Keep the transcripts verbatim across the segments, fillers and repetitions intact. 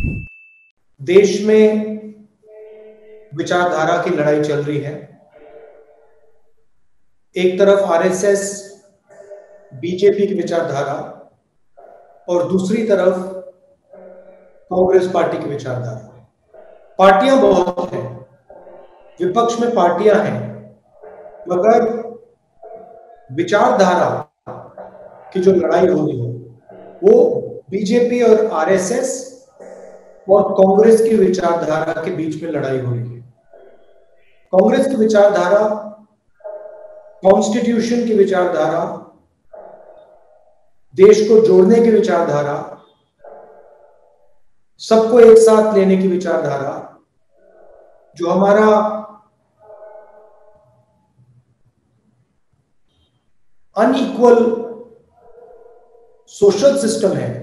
देश में विचारधारा की लड़ाई चल रही है। एक तरफ आरएसएस, बीजेपी की विचारधारा और दूसरी तरफ कांग्रेस पार्टी की विचारधारा। पार्टियां बहुत हैं, विपक्ष में पार्टियां हैं, मगर विचारधारा की जो लड़ाई हो रही है वो बीजेपी और आरएसएस और कांग्रेस की विचारधारा के बीच में लड़ाई हो रही है। कांग्रेस की विचारधारा, कॉन्स्टिट्यूशन की विचारधारा, देश को जोड़ने की विचारधारा, सबको एक साथ लेने की विचारधारा, जो हमारा अनइक्वल सोशल सिस्टम है,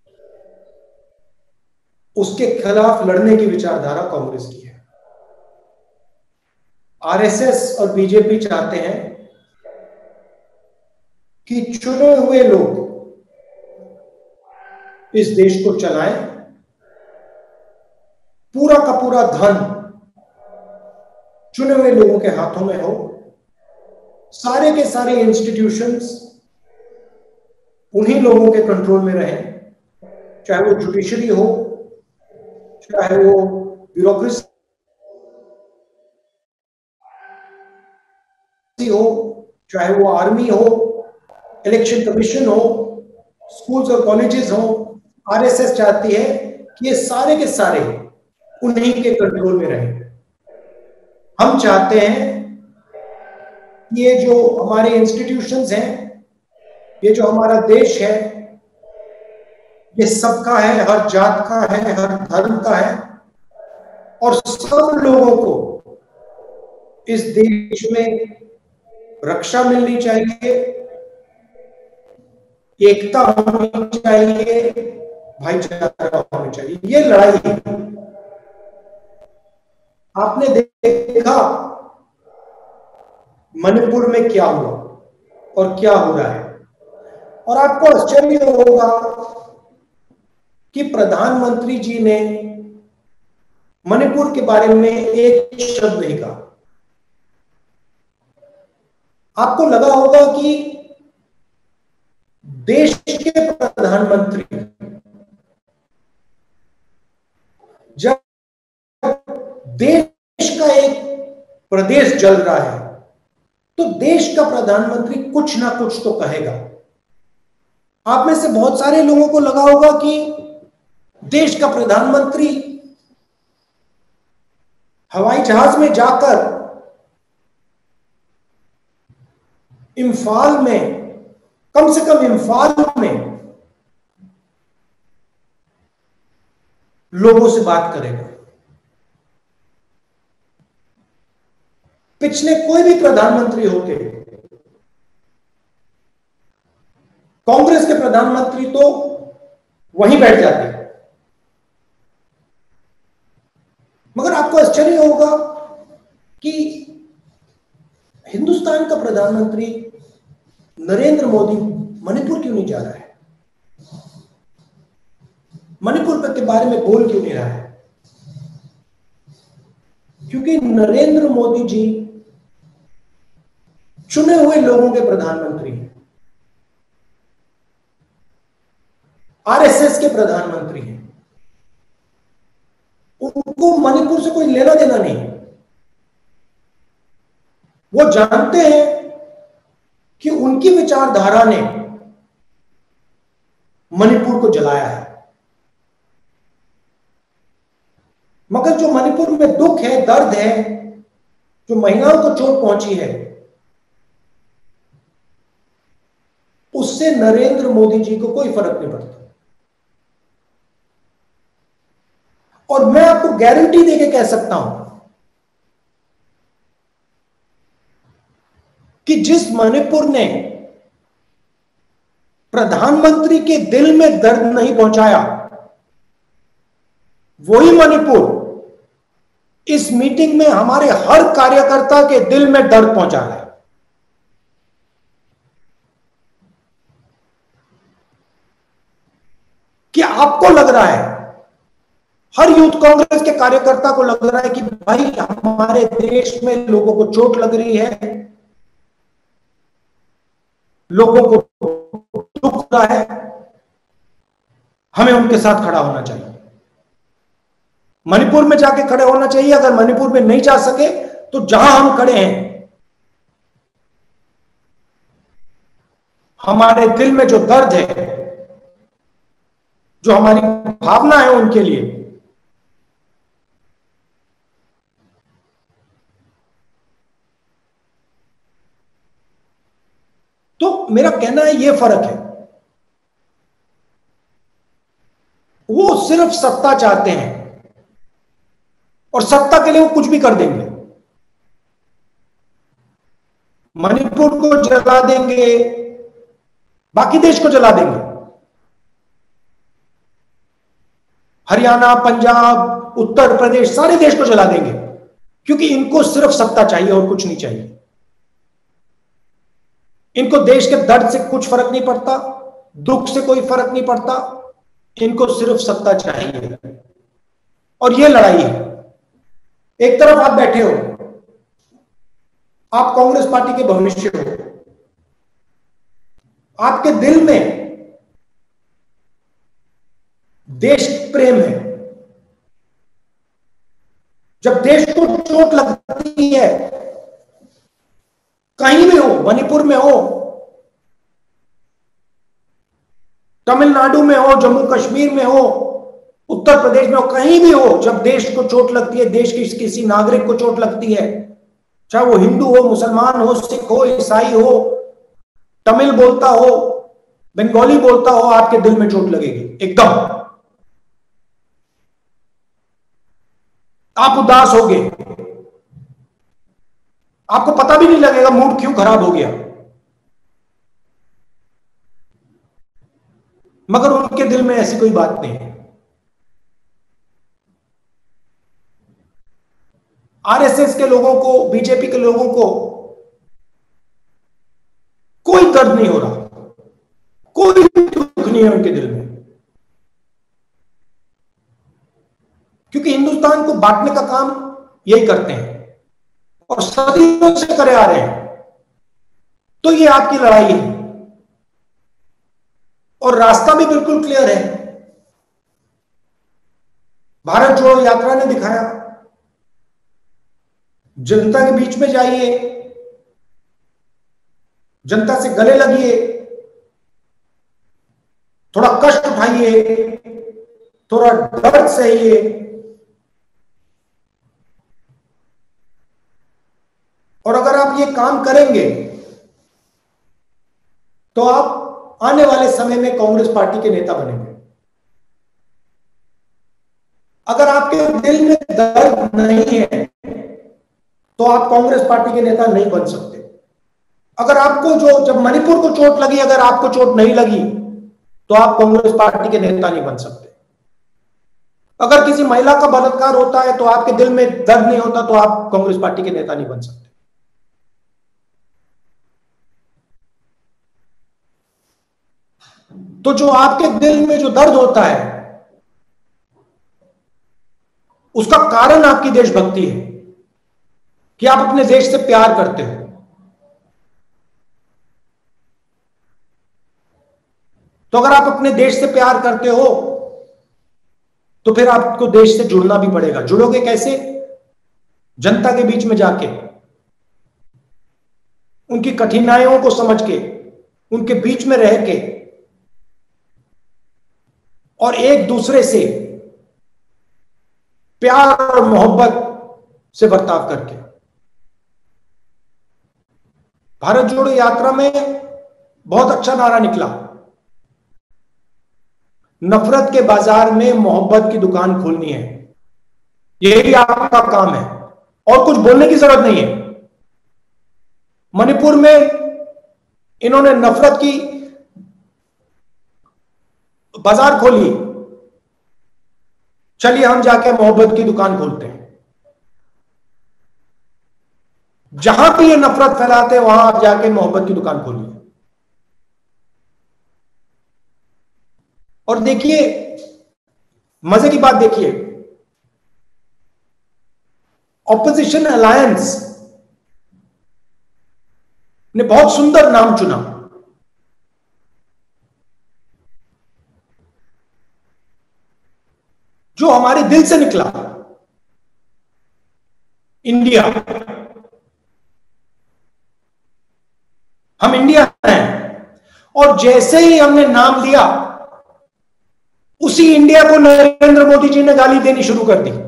उसके खिलाफ लड़ने की विचारधारा कांग्रेस की है। आरएसएस और बीजेपी चाहते हैं कि चुने हुए लोग इस देश को चलाएं, पूरा का पूरा धन चुने हुए लोगों के हाथों में हो, सारे के सारे इंस्टीट्यूशंस उन्हीं लोगों के कंट्रोल में रहें, चाहे वो जुडिशरी हो, चाहे वो ब्यूरोक्रेसी हो, चाहे वो आर्मी हो, इलेक्शन कमीशन हो, स्कूल्स और कॉलेजेस हो। आरएसएस चाहती है कि ये सारे के सारे उन्हीं के कंट्रोल में रहें। हम चाहते हैं कि ये जो हमारे इंस्टीट्यूशंस हैं, ये जो हमारा देश है, ये सबका है, हर जात का है, हर धर्म का है, और सब लोगों को इस देश में रक्षा मिलनी चाहिए, एकता होनी चाहिए, भाईचारा होना चाहिए। ये लड़ाई है। आपने देखा मणिपुर में क्या हुआ और क्या हो रहा है, और आपको आश्चर्य होगा कि प्रधानमंत्री जी ने मणिपुर के बारे में एक शब्द नहीं कहा। आपको लगा होगा कि देश के प्रधानमंत्री जब देश का एक प्रदेश जल रहा है तो देश का प्रधानमंत्री कुछ ना कुछ तो कहेगा। आप में से बहुत सारे लोगों को लगा होगा कि देश का प्रधानमंत्री हवाई जहाज में जाकर इम्फाल में, कम से कम इम्फाल में लोगों से बात करेगा। पिछले कोई भी प्रधानमंत्री होते, कांग्रेस के प्रधानमंत्री तो वहीं बैठ जाते, मगर आपको आश्चर्य होगा कि हिंदुस्तान का प्रधानमंत्री नरेंद्र मोदी मणिपुर क्यों नहीं जा रहा है, मणिपुर के बारे में बोल क्यों नहीं रहा है? क्योंकि नरेंद्र मोदी जी चुने हुए लोगों के प्रधानमंत्री हैं, आरएसएस के प्रधानमंत्री हैं। उनको मणिपुर से कोई लेना देना नहीं। वो जानते हैं कि उनकी विचारधारा ने मणिपुर को जलाया है, मगर जो मणिपुर में दुख है, दर्द है, जो महिलाओं को चोट पहुंची है, उससे नरेंद्र मोदी जी को कोई फर्क नहीं पड़ता। और मैं आपको गारंटी देके कह सकता हूं कि जिस मणिपुर ने प्रधानमंत्री के दिल में दर्द नहीं पहुंचाया, वही मणिपुर इस मीटिंग में हमारे हर कार्यकर्ता के दिल में दर्द पहुंचा है। क्या आपको लग रहा है हर यूथ कांग्रेस के कार्यकर्ता को लग रहा है कि भाई हमारे देश में लोगों को चोट लग रही है, लोगों को दुख हो रहा है, हमें उनके साथ खड़ा होना चाहिए। मणिपुर में जाके खड़े होना चाहिए। अगर मणिपुर में नहीं जा सके तो जहां हम खड़े हैं, हमारे दिल में जो दर्द है, जो हमारी भावना है उनके लिए, तो मेरा कहना है यह फर्क है। वो सिर्फ सत्ता चाहते हैं और सत्ता के लिए वो कुछ भी कर देंगे। मणिपुर को जला देंगे, बाकी देश को जला देंगे। हरियाणा, पंजाब, उत्तर प्रदेश, सारे देश को जला देंगे, क्योंकि इनको सिर्फ सत्ता चाहिए और कुछ नहीं चाहिए। इनको देश के दर्द से कुछ फर्क नहीं पड़ता, दुख से कोई फर्क नहीं पड़ता, इनको सिर्फ सत्ता चाहिए। और ये लड़ाई है। एक तरफ आप बैठे हो, आप कांग्रेस पार्टी के भविष्य हो, आपके दिल में देश प्रेम है। जब देश को चोट लगती है, कहीं भी हो, मणिपुर में हो, तमिलनाडु में हो, जम्मू कश्मीर में हो, उत्तर प्रदेश में हो, कहीं भी हो, जब देश को चोट लगती है, देश की किसी नागरिक को चोट लगती है, चाहे वो हिंदू हो, मुसलमान हो, सिख हो, ईसाई हो, तमिल बोलता हो, बंगाली बोलता हो, आपके दिल में चोट लगेगी एकदम। आप उदास होगे, आपको पता भी नहीं लगेगा मूड क्यों खराब हो गया। मगर उनके दिल में ऐसी कोई बात नहीं है। आरएसएस के लोगों को, बीजेपी के लोगों को कोई दर्द नहीं हो रहा, कोई दुख नहीं है उनके दिल में, क्योंकि हिंदुस्तान को बांटने का काम यही करते हैं और सदियों से करे आ रहे हैं। तो ये आपकी लड़ाई है और रास्ता भी बिल्कुल क्लियर है। भारत जोड़ो यात्रा ने दिखाया, जनता के बीच में जाइए, जनता से गले लगिए, थोड़ा कष्ट उठाइए, थोड़ा दर्द सहिए, और अगर आप ये काम करेंगे तो आप आने वाले समय में कांग्रेस पार्टी के नेता बनेंगे। अगर आपके दिल में दर्द नहीं है तो आप कांग्रेस पार्टी के नेता नहीं बन सकते। अगर आपको जो जब मणिपुर को चोट लगी, अगर आपको चोट नहीं लगी तो आप कांग्रेस पार्टी के नेता नहीं बन सकते। अगर किसी महिला का बलात्कार होता है तो आपके दिल में दर्द नहीं होता तो आप कांग्रेस पार्टी के नेता नहीं बन सकते। तो जो आपके दिल में जो दर्द होता है उसका कारण आपकी देशभक्ति है कि आप अपने देश से प्यार करते हो। तो अगर आप अपने देश से प्यार करते हो तो फिर आपको देश से जुड़ना भी पड़ेगा। जुड़ोगे कैसे? जनता के बीच में जाके, उनकी कठिनाइयों को समझ के, उनके बीच में रह के और एक दूसरे से प्यार और मोहब्बत से बर्ताव करके। भारत जोड़ो यात्रा में बहुत अच्छा नारा निकला, नफरत के बाजार में मोहब्बत की दुकान खोलनी है। यही आपका काम है और कुछ बोलने की जरूरत नहीं है। मणिपुर में इन्होंने नफरत की बाजार खोली, चलिए हम जाके मोहब्बत की दुकान खोलते हैं। जहां भी ये नफरत फैलाते हैं वहां आप जाके मोहब्बत की दुकान खोलिए। और देखिए, मजे की बात देखिए, ऑपोजिशन अलायंस ने बहुत सुंदर नाम चुना, जो हमारे दिल से निकला, इंडिया। हम इंडिया हैं, और जैसे ही हमने नाम लिया, उसी इंडिया को नरेंद्र मोदी जी ने गाली देनी शुरू कर दी।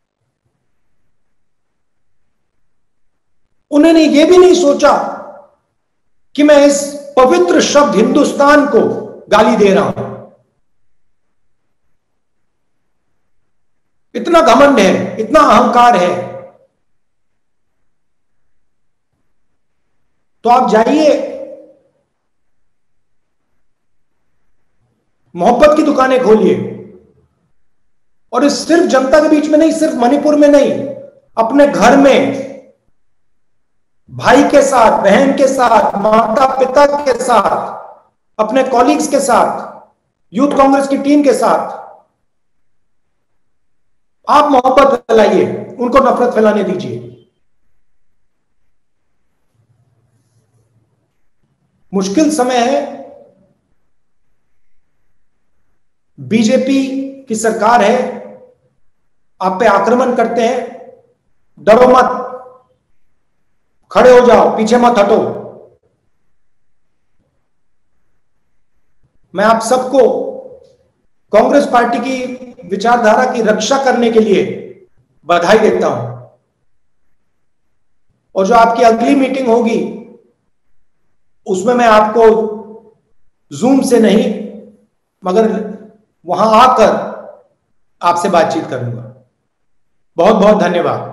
उन्होंने यह भी नहीं सोचा कि मैं इस पवित्र शब्द हिंदुस्तान को गाली दे रहा हूं। इतना घमंड है, इतना अहंकार है। तो आप जाइए, मोहब्बत की दुकानें खोलिए, और इस सिर्फ जनता के बीच में नहीं, सिर्फ मणिपुर में नहीं, अपने घर में भाई के साथ, बहन के साथ, माता पिता के साथ, अपने कॉलीग्स के साथ, यूथ कांग्रेस की टीम के साथ आप मोहब्बत फैलाइए, उनको नफरत फैलाने दीजिए। मुश्किल समय है, बीजेपी की सरकार है, आप पे आक्रमण करते हैं, डरो मत, खड़े हो जाओ, पीछे मत हटो। मैं आप सबको कांग्रेस पार्टी की विचारधारा की रक्षा करने के लिए बधाई देता हूं, और जो आपकी अगली मीटिंग होगी उसमें मैं आपको जूम से नहीं मगर वहां आकर आपसे बातचीत करूंगा। बहुत बहुत धन्यवाद।